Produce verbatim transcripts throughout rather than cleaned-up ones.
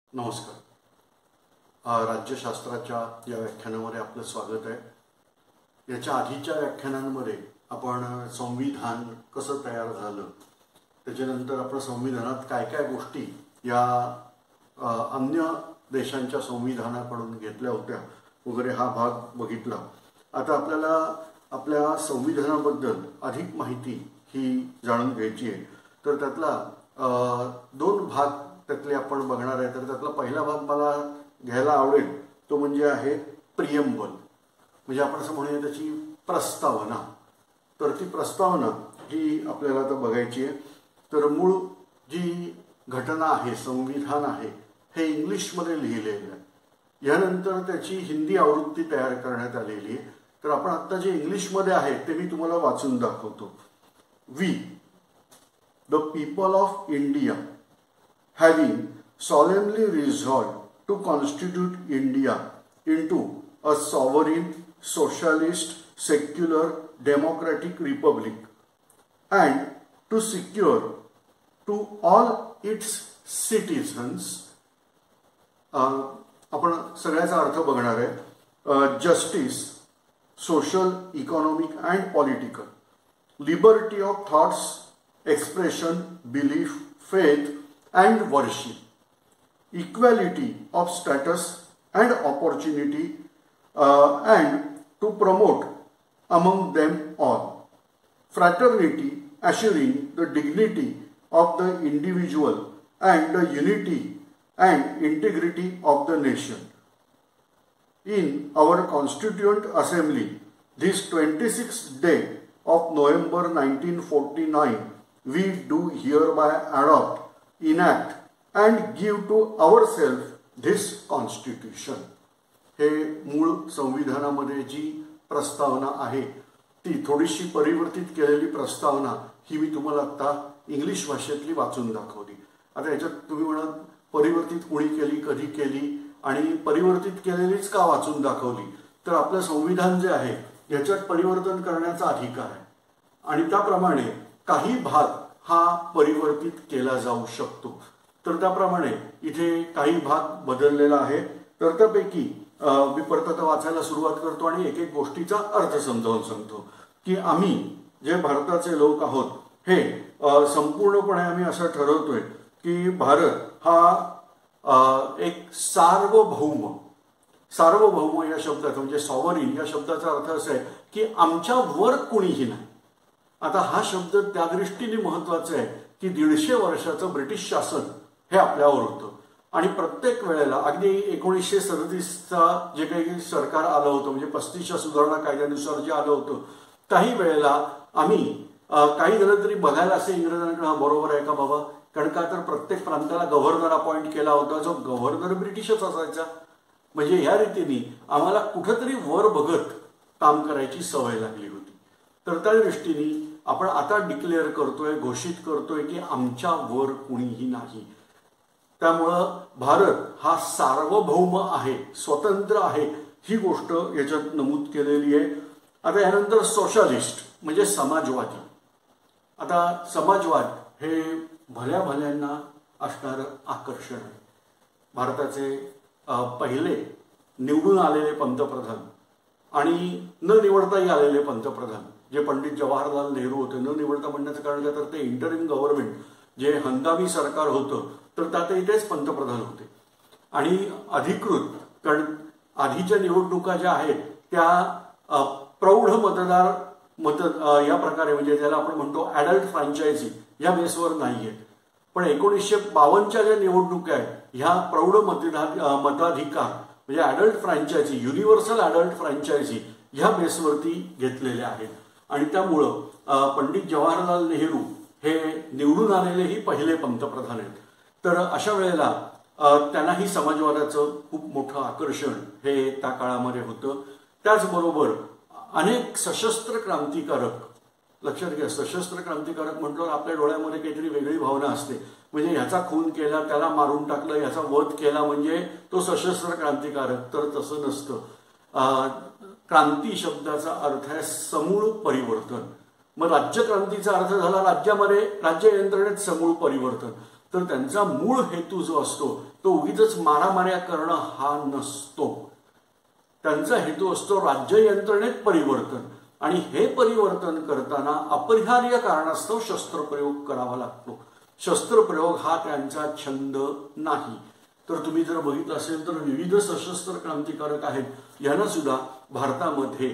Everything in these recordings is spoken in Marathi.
नमस्कार. राज्यशास्त्राच्या या व्याख्यानामध्ये आपलं स्वागत आहे. याच्या आधीच्या व्याख्यानांमध्ये आपण संविधान कसं तयार झालं, त्याच्यानंतर आपण संविधानात काय काय गोष्टी या अन्य देशांच्या संविधानाकडून घेतल्या होत्या वगैरे हा भाग बघितला. आता आपल्याला आपल्या संविधानाबद्दल अधिक माहिती ही जाणून घ्यायची आहे. तर त्यातला दोन भाग त्यातले आपण बघणार आहे. तर त्यातला पहिला भाग मला घ्यायला आवडेल तो म्हणजे आहे प्रियम्बल, म्हणजे आपण असं म्हणूया त्याची प्रस्तावना. तर ती प्रस्तावना ही आपल्याला आता बघायची आहे. तर मूळ जी घटना आहे, संविधान आहे, हे इंग्लिशमध्ये लिहिलेलं आहे. यानंतर त्याची हिंदी आवृत्ती तयार करण्यात आलेली आहे. तर आपण आत्ता जे इंग्लिशमध्ये आहे ते मी तुम्हाला वाचून दाखवतो. We the people of India having solemnly resolved to constitute India into a sovereign, socialist, secular, democratic republic, and to secure to all its citizens, आपण सगळ्याचा अर्थ बघणार आहे, justice, social, economic and political, liberty of thoughts, expression, belief, faith and worship, equality of status and opportunity, uh, and to promote among them all fraternity, assuring the dignity of the individual and the unity and integrity of the nation. In our Constituent Assembly, this twenty-sixth day of November nineteen forty-nine, we do hereby adopt, enact and give to ourselves this constitution. हे मूळ संविधानामध्ये जी प्रस्तावना आहे ती थोडीशी परिवर्तित केलेली प्रस्तावना ही मी तुम्हाला आता इंग्लिश भाषेतली वाचून दाखवली. आता याच्यात तुम्ही म्हणा परिवर्तित कोणी केली, कधी केली आणि परिवर्तित केलेलीच का वाचून दाखवली. तर आपलं संविधान जे आहे याच्यात परिवर्तन करण्याचा अधिकार आहे आणि त्याप्रमाणे काही भाग हा परिवर्तित केला जाऊ शकतो. तर त्याप्रमाणे इथे काही भाग बदललेला आहे. तर त्यापैकी मी परत आता वाचायला सुरुवात करतो आणि एक एक गोष्टीचा अर्थ समजावून सांगतो की आम्ही जे भारताचे लोक आहोत हे संपूर्णपणे आम्ही असं ठरवतोय की भारत हा एक सार्वभौम, सार्वभौम या शब्दाचा म्हणजे सॉव्हरीन या शब्दाचा अर्थ असा आहे की आमच्या वर कुणीही नाही. आता हा शब्द त्या दृष्टीने महत्वाचा आहे की दीडशे वर्षाचं ब्रिटिश शासन हे आपल्यावर होतं आणि प्रत्येक वेळेला अगदी एकोणीसशे सदतीसचा जे काही सरकार आलं होतं म्हणजे पस्तीसच्या सुधारणा कायद्यानुसार जे आलं होतं काही वेळेला आम्ही काही झालं तरी बघायला असे इंग्रजांकडे बरोबर आहे का बाबा, कारण का तर प्रत्येक प्रांताला गव्हर्नर अपॉइंट केला होता जो गव्हर्नर ब्रिटिशच असायचा. म्हणजे ह्या रीतीने आम्हाला कुठंतरी वर बघत काम करायची सवय लागली होती. तर त्या दृष्टीने आपण आता डिक्लेअर करतोय, घोषित करतोय की आमच्या वर कुणीही नाही. त्यामुळं भारत हा सार्वभौम आहे, स्वतंत्र आहे, ही गोष्ट याच्यात नमूद केलेली आहे. आता यानंतर सोशलिस्ट म्हणजे समाजवादी. आता समाजवाद हे भल्या भल्यांना असणारं आकर्षण आहे. भारताचे पहिले निवडून आलेले पंतप्रधान आणि न निवडताही आलेले पंतप्रधान जे पंडित जवाहरलाल नेहरू होते, न निवडता म्हणण्याचं कारण काय तर ते इंटरिम गव्हर्नमेंट जे हंगामी सरकार होतं तर त्यातही तेच पंतप्रधान होते. आणि अधिकृत कारण आधीच्या निवडणुका ज्या आहेत त्या प्रौढ मतदार मत या प्रकारे म्हणजे ज्याला आपण म्हणतो ॲडल्ट फ्रँचायझी या बेसवर नाही आहेत. पण एकोणीसशे बावन्नच्या ज्या निवडणुका आहेत ह्या प्रौढ मतदार मताधिकार म्हणजे adult franchise, universal adult franchise ह्या बेसवरती घेतलेल्या आहेत. आणि त्यामुळं पंडित जवाहरलाल नेहरू हे निवडून आलेले ही पहिले पंतप्रधान आहेत. तर अशा वेळेला त्यांनाही समाजवादाचं खूप मोठं आकर्षण हे त्या काळामध्ये होतं. त्याचबरोबर अनेक सशस्त्र क्रांतिकारक, लक्षात घ्या सशस्त्र क्रांतिकारक म्हटल्यावर आपल्या डोळ्यामध्ये काहीतरी वेगळी भावना असते. म्हणजे ह्याचा खून केला, त्याला मारून टाकलं, ह्याचा वध केला म्हणजे तो सशस्त्र क्रांतिकारक. तर तसं नसतं. क्रांती शब्दाचा अर्थ आहे समूळ परिवर्तन. मग राज्यक्रांतीचा अर्थ झाला राज्यामध्ये राज्य यंत्रणेत समूळ परिवर्तन. तर त्यांचा मूळ हेतू जो असतो तो उगीच मारामाऱ्या करणं हा नसतो. त्यांचा हेतू असतो राज्य यंत्रणेत परिवर्तन, आणि हे परिवर्तन करताना अपरिहार्य कारणास्तव शस्त्रप्रयोग करावा लागतो. शस्त्रप्रयोग हा त्यांचा छंद नाही. तर तुम्ही जर बघितलं असेल तर विविध सशस्त्र क्रांतिकारक आहेत, यांना सुद्धा भारतामध्ये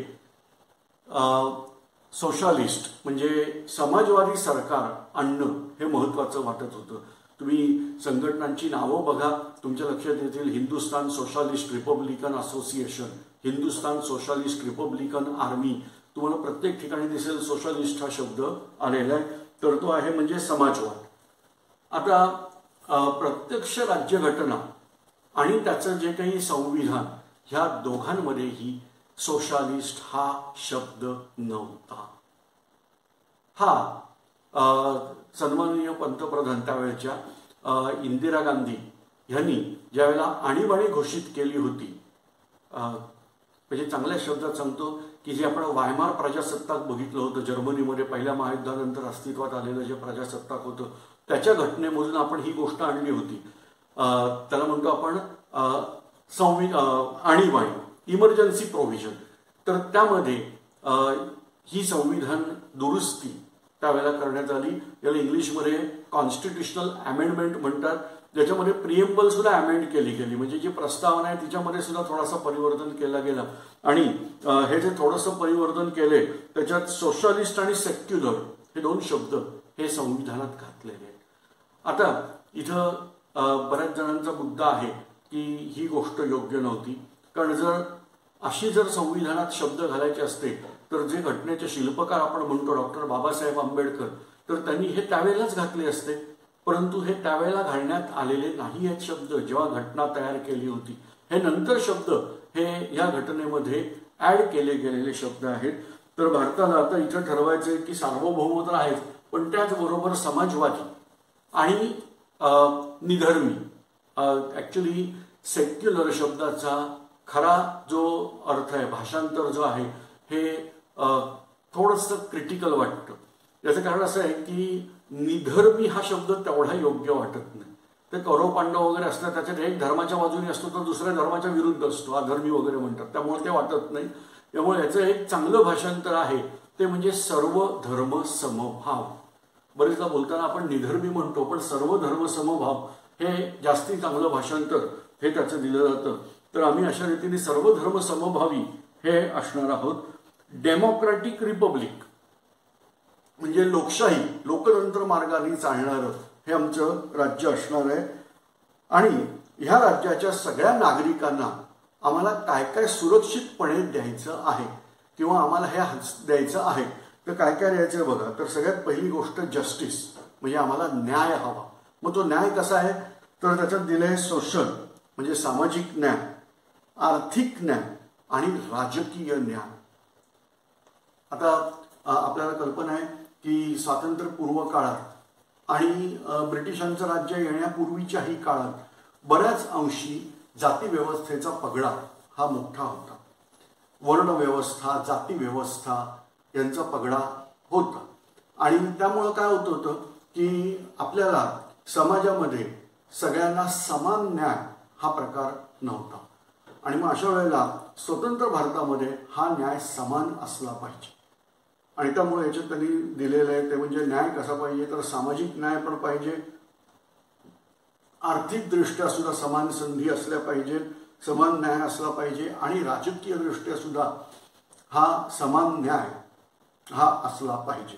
सोशलिस्ट म्हणजे समाजवादी सरकार आणणं हे महत्त्वाचं वाटत होतं. तुम्ही संघटनांची नावं बघा, तुमच्या लक्षात येतील. Hindustan socialist republican association, Hindustan socialist republican army, तुम्हाला प्रत्येक ठिकाणी दिसेल सोशलिस्ट हा शब्द आलेला आहे. तर तो आहे म्हणजे समाजवाद. आता प्रत्यक्ष राज्यघटना आणि त्याचं जे काही संविधान, ह्या दोघांमध्येही सोशलिस्ट हा शब्द नव्हता. हा सन्माननीय पंतप्रधान त्यावेळेच्या इंदिरा गांधी यांनी ज्यावेळेला आणीबाणी घोषित केली होती, म्हणजे चांगल्या शब्दात सांगतो की जे आपण वायमार प्रजासत्ताक बघितलं होतं जर्मनीमध्ये पहिल्या महायुद्धानंतर अस्तित्वात आलेलं जे प्रजासत्ताक होतं, त्याच्या घटनेमधून आपण ही गोष्ट आणली होती. त्याला म्हणतो आपण संविधान आणीबाणी, इमर्जन्सी प्रोव्हिजन. तर त्यामध्ये ही संविधान दुरुस्ती त्यावेळेला करण्यात आली. याला इंग्लिशमध्ये कॉन्स्टिट्युशनल अमेंडमेंट म्हणतात. ज्याच्यामध्ये प्रिएम्बल सुद्धा अमेंड केली गेली, म्हणजे जी प्रस्तावना आहे तिच्यामध्ये सुद्धा थोडासा परिवर्तन केलं गेलं. आणि हे जे थोडंसं परिवर्तन केले त्याच्यात सोशलिस्ट आणि सेक्युलर हे दोन शब्द हे संविधानात घातलेले आहेत. आता इथं बऱ्याच जणांचा मुद्दा आहे की ही गोष्ट योग्य नव्हती, कारण जर अशी जर संविधानात शब्द घालायचे असते तर जे घटनेचे शिल्पकार आपण म्हणतो डॉक्टर बाबासाहेब आंबेडकर, तर त्यांनी हे त्यावेळेलाच घातले असते. परंतु हे त्यावेळेला घालण्यात आलेले नाही आहेत शब्द जेव्हा घटना तयार केली होती. हे नंतर शब्द हे या घटनेमध्ये ऍड केले गेलेले शब्द आहेत. तर भारताला आता इथं ठरवायचे की सार्वभौम तर आहेच, पण त्याचबरोबर समाजवादी आणि निधर्मी, ऍक्च्युली सेक्युलर शब्दाचा खरा जो अर्थ आहे, भाषांतर जो आहे, हे थोडंसं क्रिटिकल वाटतं. याचं कारण असं आहे की निधर्मी हा शब्द तेवढा योग्य वाटत नाही. ते कौरव पांडव वगैरे असतात, त्याच्यात एक धर्माच्या बाजूने असतो तर दुसऱ्या धर्माच्या विरुद्ध असतो, अधर्मी वगैरे म्हणतात, त्यामुळे ते वाटत नाही. त्यामुळे याचं एक चांगलं भाषांतर आहे ते म्हणजे सर्व धर्म समभाव. बरेचदा बोलताना आपण निधर्मी म्हणतो, पण सर्व धर्म समभाव हे जास्ती चांगलं भाषांतर हे त्याचं दिलं जातं. तर आम्ही अशा रीतीने सर्व धर्म समभावी हे असणार आहोत. डेमोक्रॅटिक रिपब्लिक म्हणजे लोकशाही, लोकतंत्र मार्गाने चालणारं हे आमचं राज्य असणार आहे. आणि ह्या राज्याच्या सगळ्या नागरिकांना आम्हाला काय काय सुरक्षितपणे द्यायचं आहे किंवा आम्हाला हे द्यायचं आहे, तर काय काय द्यायचं बघा. तर सगळ्यात पहिली गोष्ट जस्टिस, म्हणजे आम्हाला न्याय हवा. मग तो न्याय कसा आहे, तर त्याच्यात दिलं आहे सोशल म्हणजे सामाजिक न्याय, आर्थिक न्याय आणि राजकीय न्याय. आता आपल्याला कल्पना आहे की स्वातंत्र्यपूर्व काळात आणि ब्रिटिशांचं राज्य येण्यापूर्वीच्याही काळात बऱ्याच अंशी जाती व्यवस्थेचा पगडा हा मोठा होता. वर्णव्यवस्था, जाती व्यवस्था यांचा पगडा होता. आणि त्यामुळं काय होत होतं की आपल्याला समाजामध्ये सगळ्यांना समान न्याय हा प्रकार नव्हता. आणि मग अशा वेळेला स्वतंत्र भारतामध्ये हा न्याय समान असला पाहिजे. आणि त्यामुळे याच्यात त्यांनी दिलेलं आहे ते म्हणजे न्याय कसा पाहिजे, तर सामाजिक न्याय पण पाहिजे, आर्थिक दृष्ट्या सुद्धा समान संधी असल्या पाहिजे, समान न्याय असला पाहिजे, आणि राजकीय दृष्ट्या सुद्धा हा समान न्याय हा असला पाहिजे.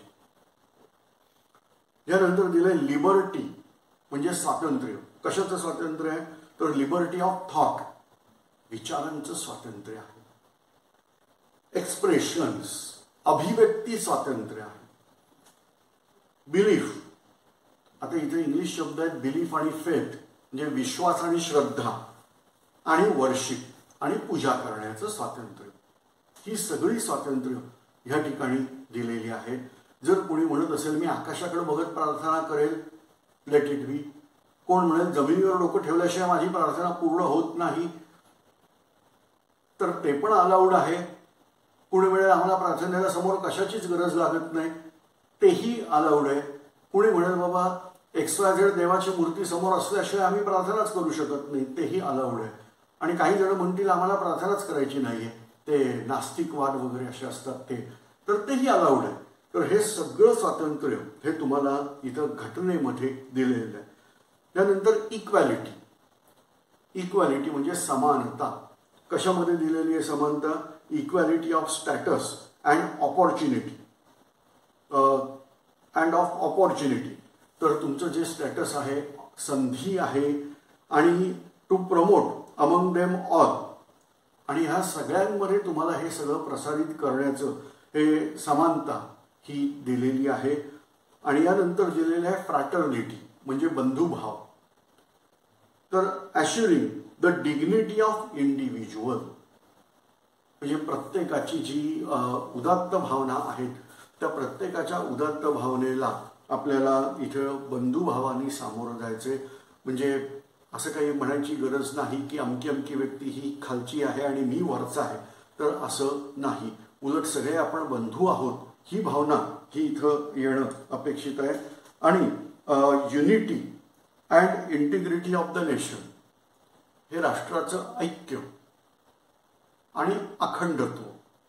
यानंतर दिलंय लिबर्टी म्हणजे स्वातंत्र्य. कशाचं स्वातंत्र्य आहे, तर लिबर्टी ऑफ थॉट, विचारांचं स्वातंत्र्य आहे. एक्सप्रेशन्स, अभिव्यक्ती स्वातंत्र्य आहे. बिलीफ, आता इथे इंग्लिश शब्द आहेत बिलीफ आणि फेथ, म्हणजे विश्वास आणि श्रद्धा, आणि वर्शिप आणि पूजा करण्याचं स्वातंत्र्य. ही सगळी स्वातंत्र्य या ठिकाणी दिलेली आहेत. जर कोणी म्हणत असेल मी आकाशाकडे बघत प्रार्थना करेल, लेट इट बी. कोण म्हणेल जमिनीवर डोकं ठेवल्याशिवाय माझी प्रार्थना पूर्ण होत नाही, तर ते पण अलाउड आहे. कुणी वेळेला आम्हाला प्रार्थनेला समोर कशाचीच गरज लागत नाही, तेही अलाउड आहे. कुणी म्हणेल बाबा एक्स वाय झेड देवाची मूर्ती समोर असल्याशिवाय आम्ही प्रार्थनाच करू शकत नाही, तेही अलाउड आहे. आणि काही जण म्हणतील आम्हाला प्रार्थनाच करायची नाहीये, ते नास्तिकवाद वगैरे असे असतात ते, तर तेही अलाउड आहे. तर हे सगळं स्वातंत्र्य हे तुम्हाला इथं घटनेमध्ये दिलेलं आहे. त्यानंतर इक्वॅलिटी. इक्वॅलिटी म्हणजे समानता. कशामध्ये दिलेली आहे समानता? Equality of status and opportunity. And of opportunity. तर तुमचं जे स्टॅटस आहे, संधी आहे, आणि to promote among them all, आणि ह्या सगळ्यांमध्ये तुम्हाला हे सगळं प्रसारित करण्याचं हे समानता ही दिलेली आहे. आणि यानंतर दिलेलं आहे फ्रॅटर्निटी म्हणजे बंधुभाव. तर assuring the dignity of individual म्हणजे प्रत्येकाची जी उदात्त भावना आहेत त्या प्रत्येकाच्या उदात्त भावनेला आपल्याला इथं बंधुभावानी सामोरं जायचे. म्हणजे असं काही म्हणायची गरज नाही की अमकी अमकी व्यक्ती ही खालची आहे आणि मी वरचा आहे, तर असं नाही. उलट सगळे आपण बंधू आहोत ही भावना ही इथं येणं अपेक्षित आहे. आणि unity and integrity of the nation हे राष्ट्राचं ऐक्य आणि अखंडत्व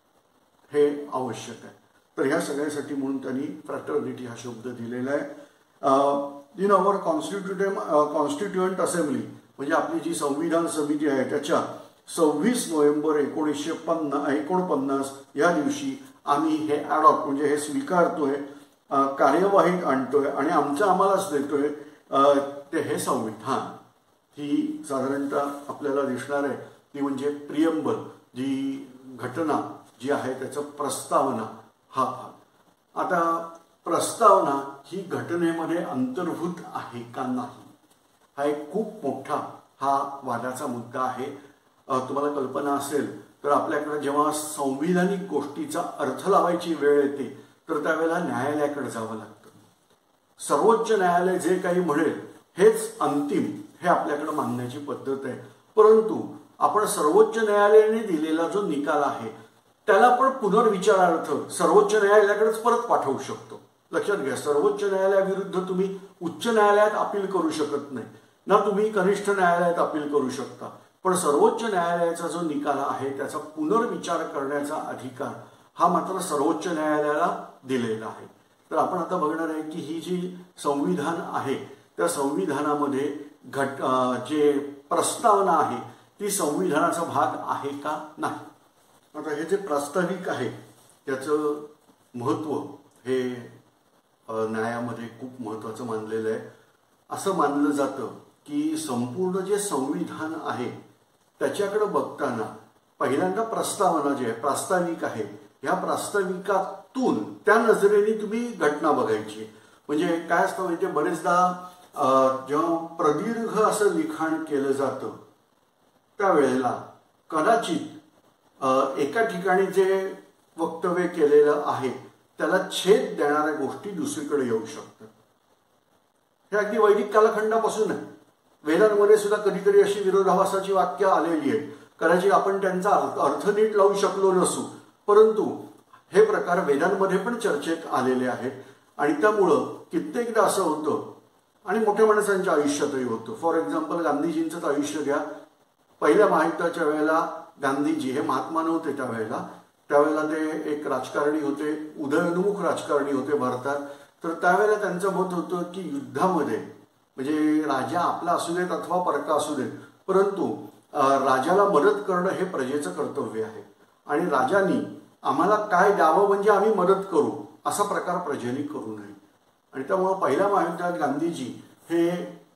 हे आवश्यक आहे. तर ह्या सगळ्यासाठी म्हणून त्यांनी फ्रॅटर्निटी हा शब्द दिलेला आहे. In our constitution constituent assembly म्हणजे आपली जी संविधान समिती आहे त्याच्या सव्वीस नोव्हेंबर एकोणीसशे पन्नास एकोणपन्नास या दिवशी आम्ही हे ॲडॉप्ट म्हणजे हे स्वीकारतोय, कार्यवाहीत आणतोय आणि आमचं आम्हालाच देतोय ते हे संविधान. ही साधारणतः आपल्याला दिसणार आहे ती म्हणजे प्रियम्बल, जी घटना जी आहे त्याचं प्रस्तावना हा भाग. आता प्रस्तावना ही घटनेमध्ये अंतर्भूत आहे का नाही हा एक खूप मोठा हा वादाचा मुद्दा आहे. तुम्हाला कल्पना असेल तर आपल्याकडे जेव्हा संविधानिक गोष्टीचा अर्थ लावायची वेळ येते तर त्यावेळेला न्यायालयाकडे जावं लागतं. सर्वोच्च न्यायालय जे काही म्हणेल हेच अंतिम हे आपल्याकडे मानण्याची पद्धत आहे. परंतु आपण सर्वोच्च न्यायालयाने दिलेला जो निकाल आहे त्याला पण पुनर्विचारार्थ सर्वोच्च न्यायालयाकडेच परत पाठवू शकतो. लक्षात घ्या, सर्वोच्च न्यायालयाविरुद्ध तुम्ही उच्च न्यायालयात अपील करू शकत नाही ना, तुम्ही कनिष्ठ न्यायालयात अपील करू शकता. पण सर्वोच्च न्यायालयाचा जो निकाल आहे त्याचा पुनर्विचार करण्याचा अधिकार हा मात्र सर्वोच्च न्यायालयाला दिलेला आहे. तर आपण आता बघणार आहे की ही जी संविधान आहे त्या संविधानामध्ये घट जे प्रस्तावना आहे ती संविधानाचा भाग आहे का नाही. आता हे जे प्रास्ताविक आहे त्याचं महत्त्व हे न्यायामध्ये खूप महत्त्वाचं मानलेलं आहे. असं मानलं जातं की संपूर्ण जे संविधान आहे त्याच्याकडे बघताना पहिल्यांदा प्रस्तावना जी आहे प्रास्ताविक आहे, ह्या प्रास्ताविकातून त्या नजरेने तुम्ही घटना बघायची. म्हणजे काय असतं म्हणजे बरेचदा जेव्हा प्रदीर्घ असं लिखाण केलं जातं त्यावेळेला कदाचित एका ठिकाणी जे वक्तव्य केलेलं आहे त्याला छेद देणाऱ्या गोष्टी दुसरीकडे येऊ शकतात. हे अगदी वैदिक कालखंडापासून आहे. वेदांमध्ये सुद्धा कधीतरी अशी विरोधाभासाची वाक्य आलेली आहेत. कदाचित आपण त्यांचा अर्थ नीट लावू शकलो नसू, परंतु हे प्रकार वेदांमध्ये पण चर्चेत आलेले आहेत. आणि त्यामुळं कित्येकदा असं होतं आणि मोठ्या माणसांच्या आयुष्यातही होतं. फॉर एक्झाम्पल गांधीजींचंच आयुष्य घ्या. पहिल्या महायुद्धाच्या वेळेला गांधीजी हे महात्मा नव्हते त्यावेळेला, त्यावेळेला ते एक राजकारणी होते, उदयोन्मुख राजकारणी होते भारतात. तर त्यावेळेला त्यांचं मत होतं की युद्धामध्ये म्हणजे राजा आपला असू देत अथवा परका असू देत, परंतु राजाला मदत करणं हे प्रजेचं कर्तव्य आहे आणि राजांनी आम्हाला काय द्यावं म्हणजे आम्ही मदत करू असा प्रकार प्रजेने करू नये. आणि त्यामुळं पहिल्या महायुद्धात गांधीजी हे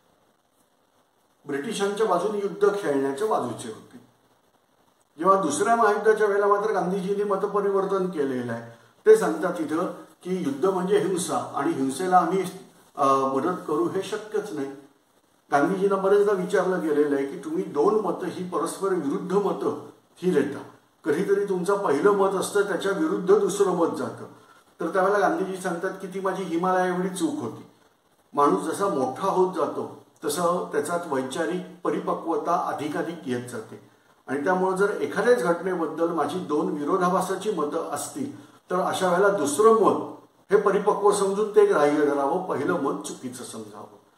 ब्रिटिशांच्या बाजूने युद्ध खेळण्याच्या बाजूचे होते. जेव्हा दुसऱ्या महायुद्धाच्या वेळेला मात्र गांधीजींनी मतपरिवर्तन केलेलं आहे. ते सांगतात तिथं की युद्ध म्हणजे हिंसा आणि हिंसेला आम्ही मदत करू हे शक्यच नाही. गांधीजींना बरेचदा विचारलं गेलेलं आहे की तुम्ही दोन मतं ही परस्पर विरुद्ध मतं ही देता, कधीतरी तुमचं पहिलं मत असतं त्याच्या विरुद्ध दुसरं मत जातं. तर त्यावेळेला गांधीजी सांगतात की ती माझी हिमालया एवढी चूक होती. माणूस जसा मोठा होत जातो तसं त्याच्यात वैचारिक परिपक्वता अधिकाधिक येत जाते आणि त्यामुळे जर एखाद्याच घटनेबद्दल माझी दोन विरोधाभासाची मतं असतील तर अशा वेळेला दुसरं मत हे परिपक्व समजून ते ग्राह्य धरावं, पहिलं मत चुकीचं समजावं.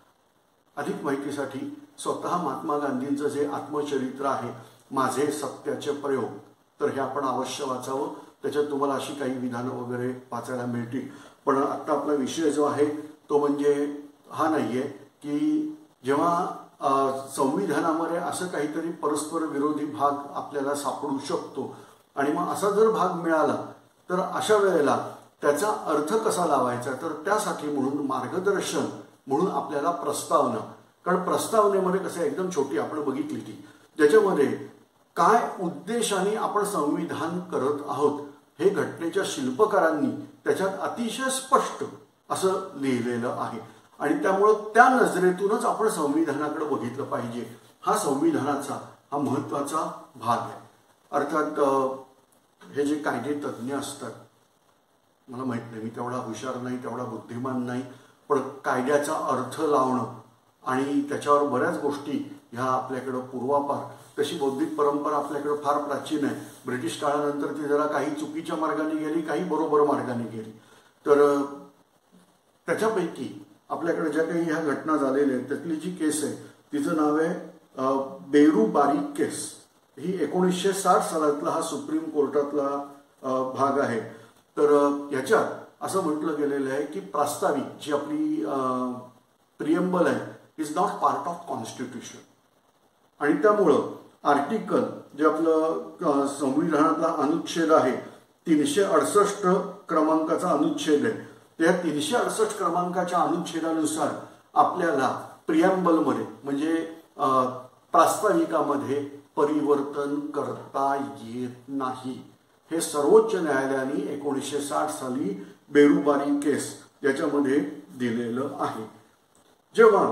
अधिक माहितीसाठी स्वतः महात्मा गांधींचं जे आत्मचरित्र आहे माझे सत्याचे प्रयोग, तर हे आपण अवश्य वाचावं. त्याच्यात तुम्हाला अशी काही विधानं वगैरे वाचायला मिळतील. पण आत्ता आपला विषय जो आहे तो म्हणजे हा नाही आहे की जेव्हा संविधानामध्ये असं काहीतरी परस्पर विरोधी भाग आपल्याला सापडू शकतो आणि मग असा जर भाग मिळाला तर अशा वेळेला त्याचा अर्थ कसा लावायचा, तर त्यासाठी म्हणून मार्गदर्शन म्हणून आपल्याला प्रस्तावना, कारण प्रस्तावनेमध्ये कसं एकदम छोटी आपण बघितली ती, ज्याच्यामध्ये काय उद्देशाने आपण संविधान करत आहोत हे घटनेच्या शिल्पकारांनी त्याच्यात अतिशय स्पष्ट असं लिहिलेलं आहे. आणि त्यामुळं त्या नजरेतूनच आपण संविधानाकडे बघितलं पाहिजे. हा संविधानाचा हा महत्त्वाचा भाग आहे. अर्थात हे जे कायदे तज्ज्ञ असतात, मला माहित नाही, मी तेवढा हुशार नाही, तेवढा बुद्धिमान नाही, पण कायद्याचा अर्थ लावणं आणि त्याच्यावर बऱ्याच गोष्टी ह्या आपल्याकडं पूर्वापार, तशी बौद्धिक परंपरा आपल्याकडं फार प्राचीन आहे. ब्रिटिश काळानंतर ती जरा काही चुकीच्या मार्गाने गेली, काही बरोबर मार्गाने गेली. तर त्याच्यापैकी आपल्याकडे ज्या काही ह्या घटना झालेल्या आहेत त्यातली जी केस आहे तिचं नाव आहे बेरू बारीक केस. ही एकोणीसशे साठ सालातला हा सुप्रीम कोर्टातला भाग आहे. तर याच्यात असं म्हटलं गेलेलं आहे की प्रास्ताविक जी आपली प्रिएम्बल आहे is not part of constitution. आणि त्यामुळं आर्टिकल जे आपलं संविधानातला अनुच्छेद आहे तीनशे अडसष्ट क्रमांकाचा अनुच्छेद आहे, त्या तीनशे अडसष्ट क्रमांकाच्या अनुच्छेदानुसार आपल्याला प्रिएम्बलमध्ये म्हणजे प्रास्ताविकामध्ये परिवर्तन करता येत नाही. हे सर्वोच्च न्यायालयाने एकोणीसशे साठ साली बेरुबारी केस याच्यामध्ये दिलेलं आहे. जेव्हा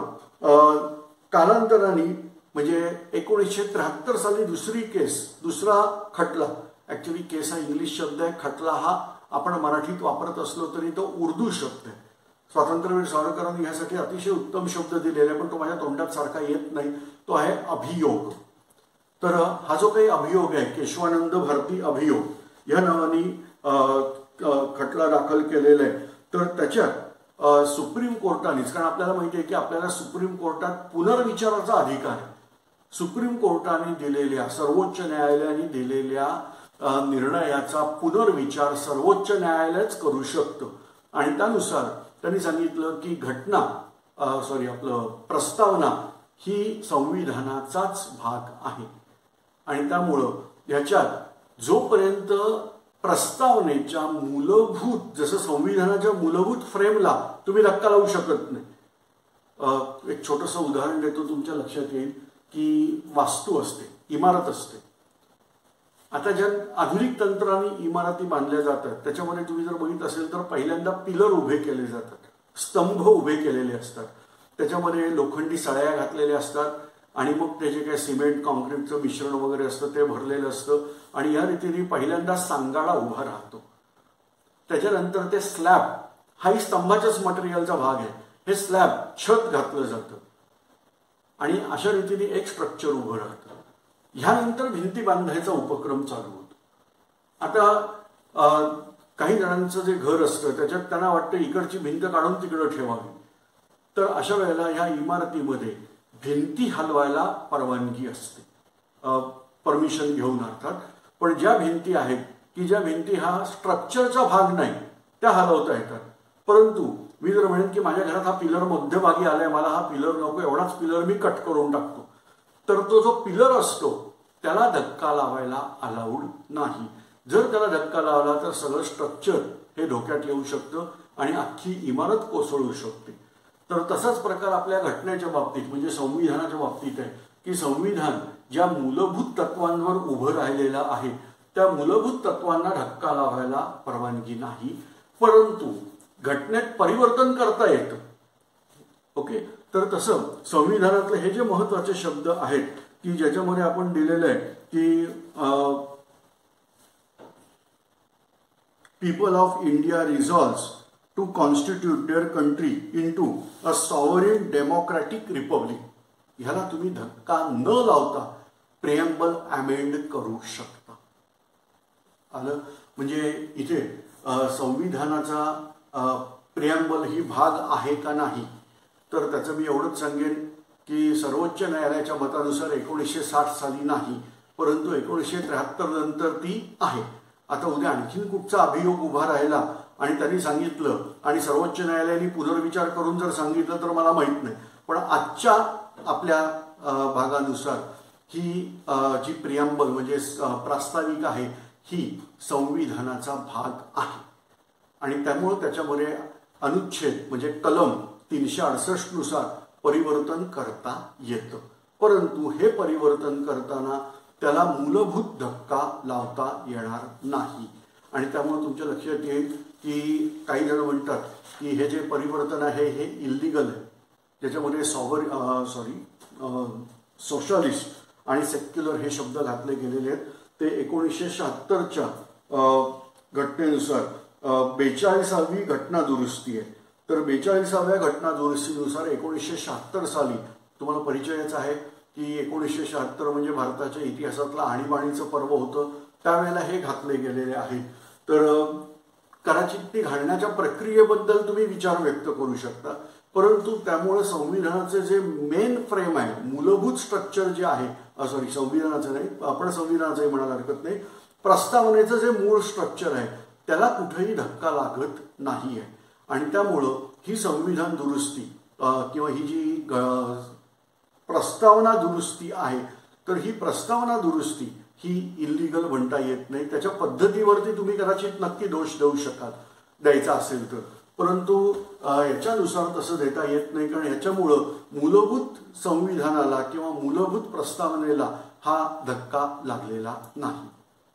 कालांतराने म्हणजे एकोणीसशे त्र्याहत्तर साली दुसरी केस, दुसरा खटला, ऍक्च्युली केस हा इंग्लिश शब्द आहे, खटला हा आपण मराठीत वापरत असलो तरी तो उर्दू शब्द आहे. स्वातंत्र्यवीर सावरकरांनी ह्यासाठी अतिशय उत्तम शब्द दिलेला आहे, पण तो माझ्या तोंडात सारखा येत नाही. तो आहे अभियोग. तर हा जो काही अभियोग आहे केशवानंद भारती अभियोग या नावाने खटला दाखल केलेला आहे. तर त्याच्यात सुप्रीम कोर्टानेच, कारण आपल्याला माहिती आहे की आपल्याला सुप्रीम कोर्टात पुनर्विचाराचा अधिकार आहे. सुप्रीम कोर्टाने दिलेल्या, सर्वोच्च न्यायालयाने दिलेल्या निर्णयाचा पुनर्विचार सर्वोच्च न्यायालयच करू शकतं. आणि त्यानुसार त्यांनी सांगितलं की घटना सॉरी आपलं प्रस्तावना ही संविधानाचाच भाग आहे. आणि त्यामुळं याच्यात जोपर्यंत प्रस्तावनेच्या मूलभूत, जसं संविधानाच्या मूलभूत फ्रेमला तुम्ही धक्का लावू शकत नाही. एक छोटंसं उदाहरण देतो, तुमच्या लक्षात येईल की वास्तू असते, इमारत असते. आता ज्या आधुनिक तंत्राने इमारती बांधल्या जातात त्याच्यामध्ये तुम्ही जर बघितलं असेल तर पहिल्यांदा पिलर उभे केले जातात, स्तंभ उभे केलेले असतात, त्याच्यामध्ये लोखंडी सळ्या घातलेल्या असतात आणि मग त्याचे काय सिमेंट कॉन्क्रीटचं मिश्रण वगैरे असतं ते भरलेलं असतं आणि या रीतीने पहिल्यांदा सांगाडा उभा राहतो. त्याच्यानंतर ते स्लॅब, हाही स्तंभाच्याच मटेरियलचा भाग आहे, हे स्लॅब छत घातलं जातं आणि अशा रीतीने एक स्ट्रक्चर उभं राहतं. ह्यानंतर भिंती बांधायचा उपक्रम चालू होतो. आता काही जणांचं जे घर असतं त्याच्यात त्यांना वाटतं इकडची भिंत काढून तिकडं ठेवावी, तर अशा वेळेला ह्या इमारतीमध्ये भिंती हलवायला परवानगी असते, परमिशन घेऊन अर्थात. पण ज्या भिंती आहेत की ज्या भिंती हा स्ट्रक्चरचा भाग नाही त्या हलवता येतात. परंतु मी जर म्हणेन की माझ्या घरात हा पिलर मध्यभागी आलाय, मला हा पिलर नको, एवढाच पिलर मी कट करून टाकतो, तर तो जो पिलर असतो त्याला धक्का लावायला अलाउड नाही. जर त्याला धक्का लावला तर सगळं स्ट्रक्चर हे धोक्यात येऊ शकतं आणि अख्खी इमारत कोसळू शकते. तर तसाच प्रकार आपल्या घटनेच्या बाबतीत म्हणजे संविधानाच्या बाबतीत आहे की संविधान ज्या मूलभूत तत्वांवर उभं राहिलेलं आहे त्या मूलभूत तत्वांना धक्का लावायला परवानगी नाही, परंतु घटनेत परिवर्तन करता येतं. ओके, तर तसं संविधानातले हे जे महत्वाचे शब्द आहेत की ज्याच्यामध्ये आपण दिलेलं आहे की people of India resolves to constitute their country into a sovereign democratic republic. ह्याला तुम्ही धक्का न लावता प्रिएम्बल अमेंड करू शकता. आलं म्हणजे इथे संविधानाचा प्रिएम्बल ही भाग आहे का नाही, तर त्याचं मी एवढंच सांगेन की सर्वोच्च न्यायालयाच्या मतानुसार एकोणीसशे साठ साली नाही, परंतु एकोणीसशे त्र्याहत्तर नंतर ती आहे. आता उद्या आणखीन कुठचा अभियोग उभा राहिला आणि त्यांनी सांगितलं आणि सर्वोच्च न्यायालयाने पुनर्विचार करून जर सांगितलं तर मला माहीत नाही, पण आजच्या आपल्या भागानुसार ही जी प्रियांबल म्हणजे प्रास्ताविक आहे ही संविधानाचा भाग आहे आणि त्यामुळे त्याच्यामध्ये अनुच्छेद म्हणजे कलम तीनशे अडुसष्ट नुसार परिवर्तन करता येतं. परंतु हे परिवर्तन करताना त्याला मूलभूत धक्का लावता येणार नाही आणि त्यामुळे तुमच्या लक्षात येईल की काही जण म्हणतात की हे जे परिवर्तन आहे हे इल्लिगल आहे, ज्याच्यामध्ये सॉवर सॉरी सोशलिस्ट आणि सेक्युलर हे शब्द घातले गेलेले आहेत. ते एकोणीसशे शहात्तरच्या घटनेनुसार बेचाळीसावी घटना दुरुस्ती आहे. तर बेचाळीसाव्या घटना दुरुस्तीनुसार एकोणीसशे शहात्तर साली तुम्हाला परिचयाचा आहे की एकोणीसशे शहात्तर म्हणजे भारताच्या इतिहासातलं आणीबाणीचं पर्व होतं, त्यावेळेला हे घातले गेलेले आहे. तर कदाचित ती घालण्याच्या प्रक्रियेबद्दल तुम्ही विचार व्यक्त करू शकता, परंतु त्यामुळे संविधानाचे जे मेन फ्रेम आहे, मूलभूत स्ट्रक्चर जे आहे, सॉरी संविधानाचं नाही, आपण संविधानाचंही म्हणायला हरकत नाही, प्रस्तावनेचं जे मूळ स्ट्रक्चर आहे त्याला कुठेही धक्का लागत नाही आहे आणि त्यामुळं ही संविधान दुरुस्ती किंवा ही जी प्रस्तावना दुरुस्ती आहे तर ही प्रस्तावना दुरुस्ती ही इल्लिगल म्हणता येत नाही. त्याच्या पद्धतीवरती तुम्ही कदाचित नक्की दोष देऊ शकाल द्यायचा असेल तर, परंतु याच्यानुसार तसं देता येत नाही, कारण याच्यामुळं मूलभूत संविधानाला किंवा मूलभूत प्रस्तावनेला हा धक्का लागलेला नाही.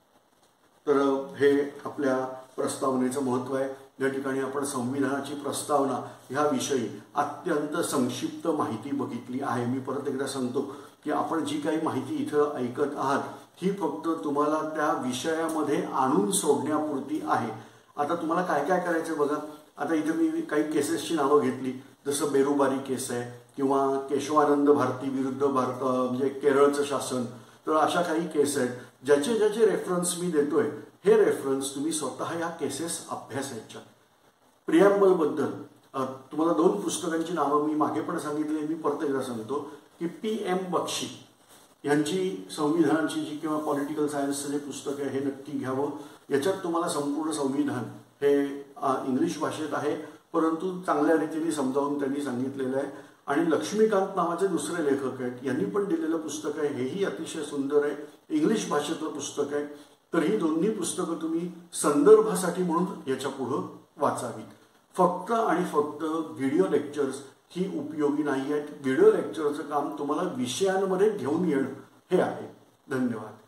तर हे आपल्या प्रस्तावनेचं महत्त्व आहे. या ठिकाणी आपण संविधानाची प्रस्तावना ह्या विषयी अत्यंत संक्षिप्त माहिती बघितली आहे. मी परत एकदा सांगतो की आपण जी काही माहिती इथं ऐकत आहात ही फक्त तुम्हाला त्या विषयामध्ये आणून सोडण्यापुरती आहे. आता तुम्हाला काय काय करायचं बघा. आता इथे मी काही केसेसची नावं घेतली, जसं बेरुबारी केस आहे किंवा केशवानंद भारती विरुद्ध भारत म्हणजे केरळचं शासन, तर अशा काही केस आहेत ज्याचे ज्याचे रेफरन्स मी देतोय हे रेफरन्स तुम्ही स्वतः या केसेस अभ्यासायच्या. प्रियांबलबद्दल तुम्हाला दोन पुस्तकांची नावं मी मागे पण सांगितली, मी परत एकदा सांगतो की पी एम बक्षी यांची संविधानाची जी किंवा पॉलिटिकल सायन्सचं जे पुस्तक आहे हे नक्की घ्यावं. याच्यात तुम्हाला संपूर्ण संविधान हे इंग्लिश भाषेत आहे, परंतु चांगल्या रीतीने समजावून त्यांनी सांगितलेलं आहे. आणि लक्ष्मीकांत नावाचे दुसरे लेखक आहेत, यांनी पण दिलेलं पुस्तक आहे, हेही अतिशय सुंदर आहे, इंग्लिश भाषेतलं पुस्तक आहे. तर ही दोन्ही पुस्तकं तुम्ही संदर्भासाठी म्हणून याच्या पुढं वाचावीत. फक्त आणि फक्त व्हिडिओ लेक्चर्स ही उपयोगी नाही आहेत. व्हिडिओ लेक्चरचं काम तुम्हाला विषयांमध्ये घेऊन येणं हे आहे. धन्यवाद.